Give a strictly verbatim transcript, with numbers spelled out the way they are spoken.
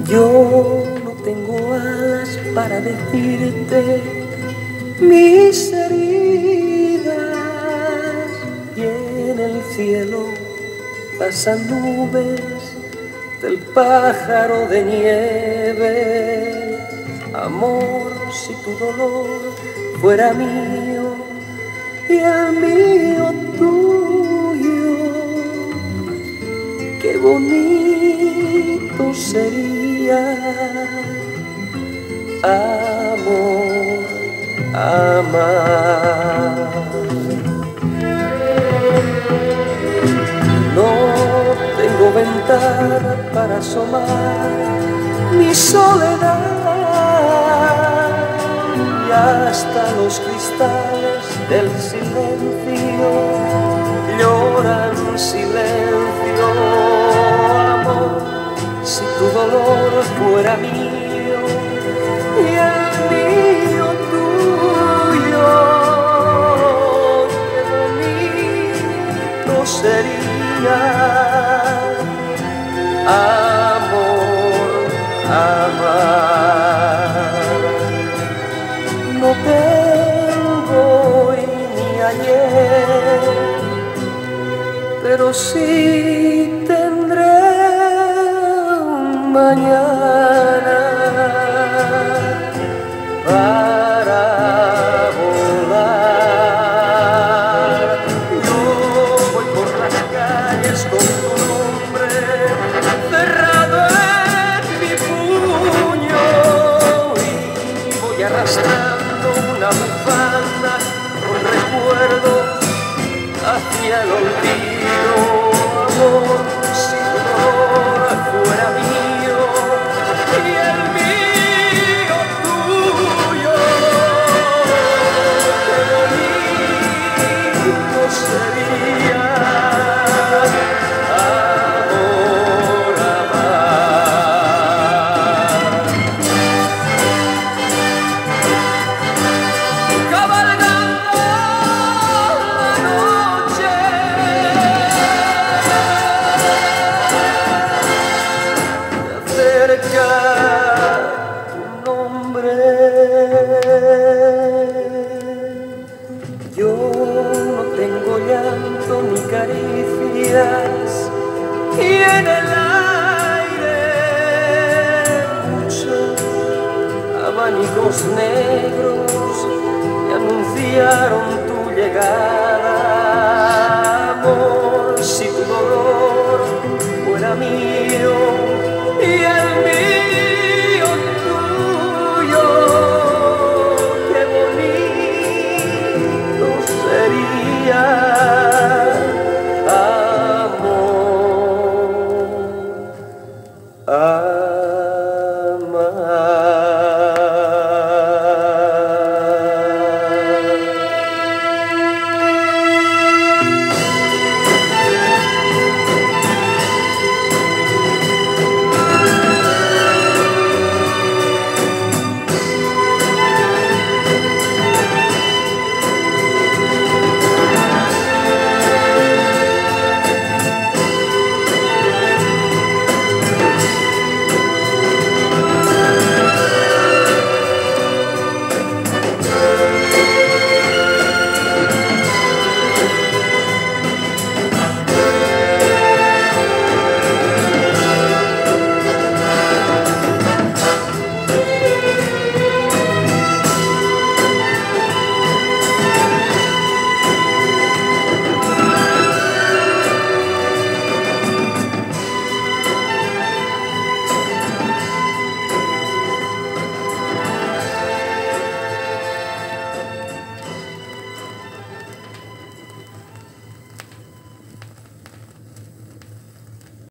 Yo no tengo alas para decirte mis heridas, y en el cielo pasan nubes del pájaro de nieve. Amor, si tu dolor fuera mío y el mío tuyo, qué bonito sería. Amor, amar. No tengo ventana para asomar mi soledad, y hasta los cristales del silencio lloran silencio. Amor, si tu dolor fuera mío y el mío tuyo, qué bonito sería. Amor, amar. No tengo hoy ni ayer, pero sí tendré un mañana para volar. Yo voy por las calles con tu nombre cerrado en mi puño, y voy arrastrando una bufanda con recuerdos hacia el olvido. Amor, si tu dolor fuera mío y el mío tuyo, qué bonito sería. Amor, amar. Cabalgando la noche, cerca tu nombre. Yo no tengo llanto ni caricias, y en el aire muchos abanicos negros que anunciaron tu llegada.